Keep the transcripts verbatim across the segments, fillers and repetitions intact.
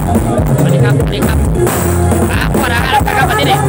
สวัสดีครับสวัสดีครับอ่ะพอดาครับครับวันนี้นี่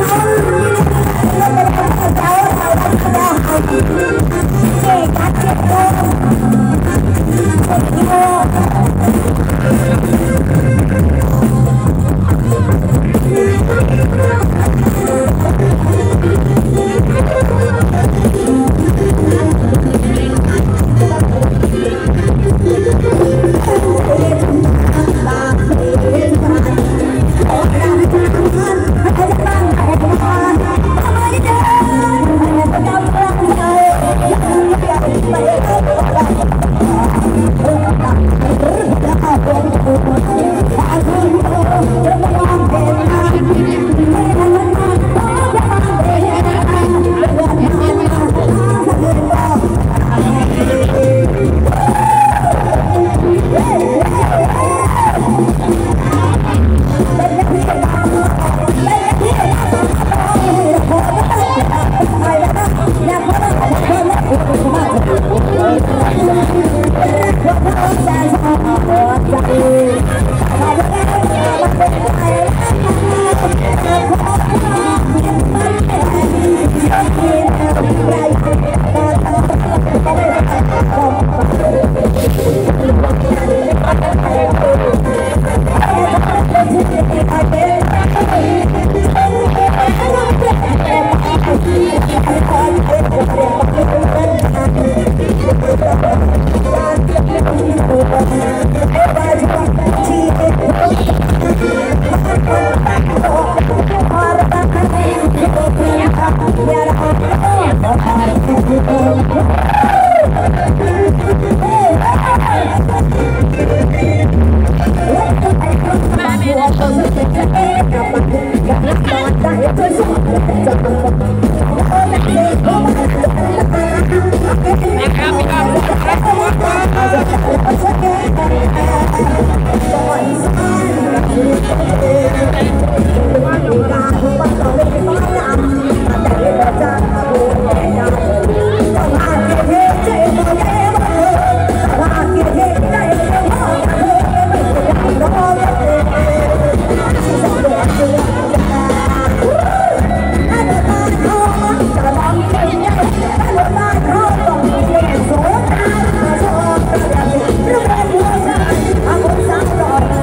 I'm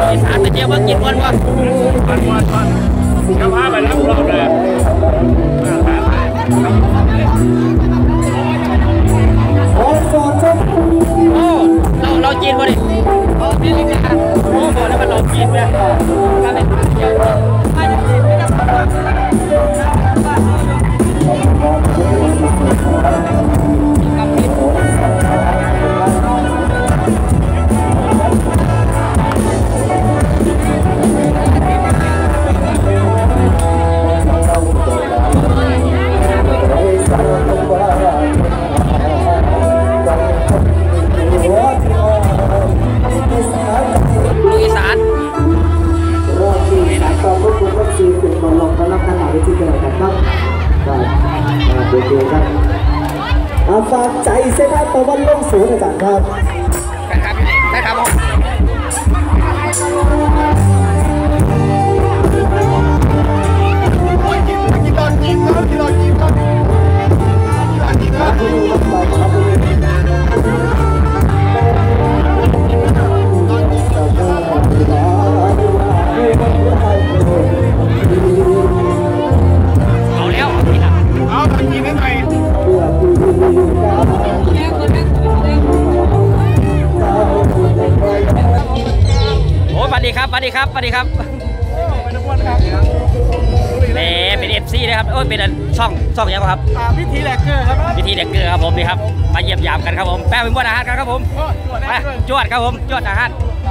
อีสานไปเที่ยวเมืองกินวันวะวันวันวันจะพาไปรับรอบเลยโอ้เราเราจีนวะดิโอ้พี่ลิงนะโอ้บอกแล้วมันเราจีนเนี่ยการเล่นเยอะไม่ได้จีนไม่ได้ฝากใจเส้นทางตะวันลงสูงอาจารย์ครับครับได้ครับผมกินตอนกินตอนกินตอนกินตอนกินตอนกินตอนเอาแล้วเอาตอนกินได้ไหมโอ้สวัสดีครับสวัสดีครับสวัสดีครับเน่เป็นเอฟซีนะครับโอ้ยเป็นช่องช่องยังครับพิธีแลกเกอร์ครับพิธีแลกเกอร์ครับผมนี่ครับมาเยี่ยมยามกันครับผมแป้งเป็นบ้านอาหารกันครับผมไปจวดครับผมจวดอาหาร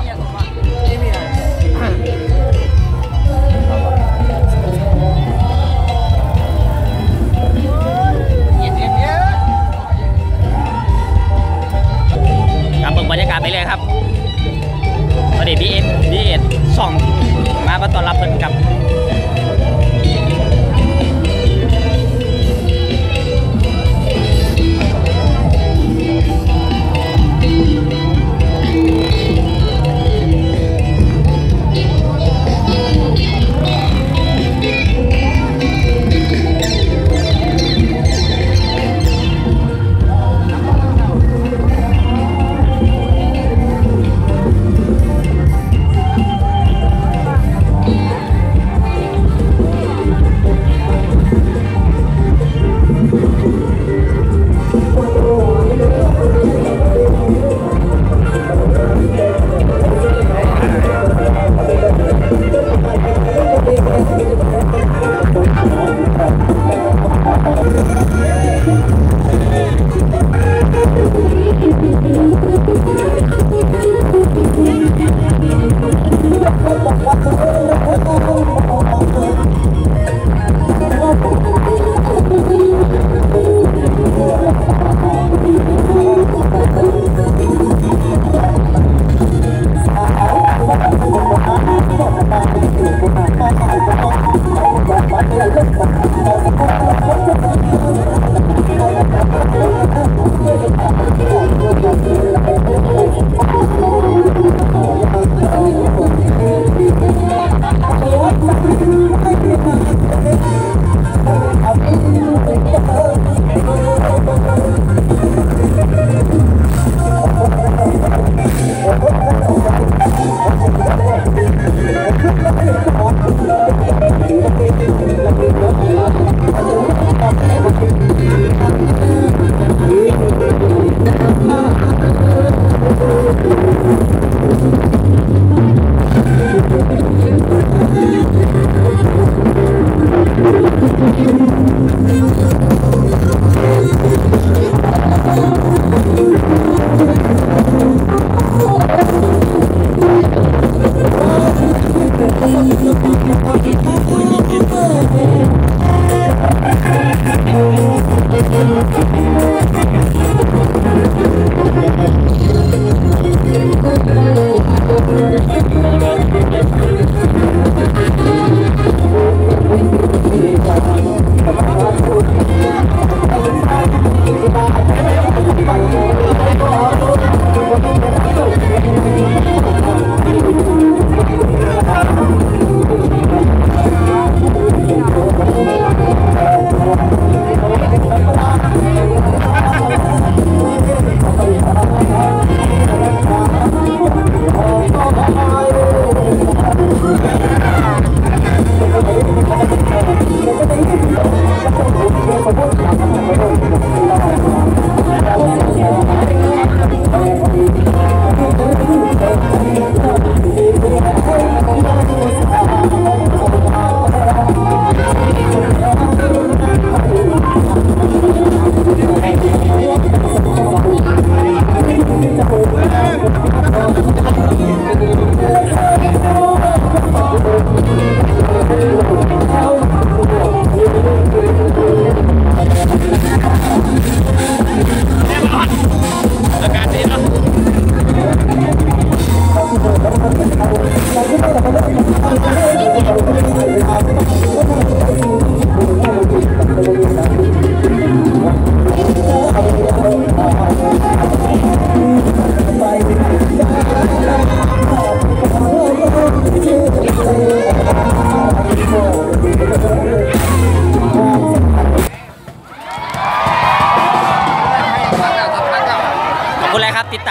ครับเบิ่งบรรยากาศไปเลยครับตอนนี้พี่เอ็ดพี่เอ็ดส่องมามาต้อนรับเพิ่นครับ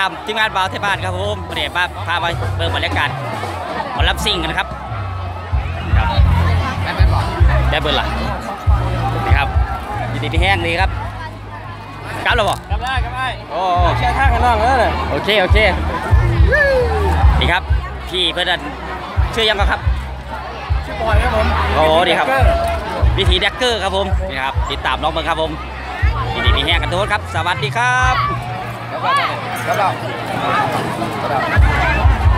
ามทีมงานบ่าวเทพบ้านครับผมวันนี้มาพาไปเบิ่งบรรยากาศหมอลำซิ่งกันนะครับครับได้เบิ่งหรอได้เบิ่งหรอนี่ครับยินดีที่แห้งดีครับกลับแล้วบ่กลับได้กลับได้โอ้แช่ทางกันน้องแล้วเลยโอเคโอเคนี่ครับพี่เพื่อนชื่อยังครับชื่อบอยครับผมโอ้ดีครับวิธีแดกเกอร์ครับผมนี่ครับติดตามน้องเบิ่งครับผมยินดีมีแห้งกันทุกคนครับสวัสดีครับกลับได้กลับได้กลับได้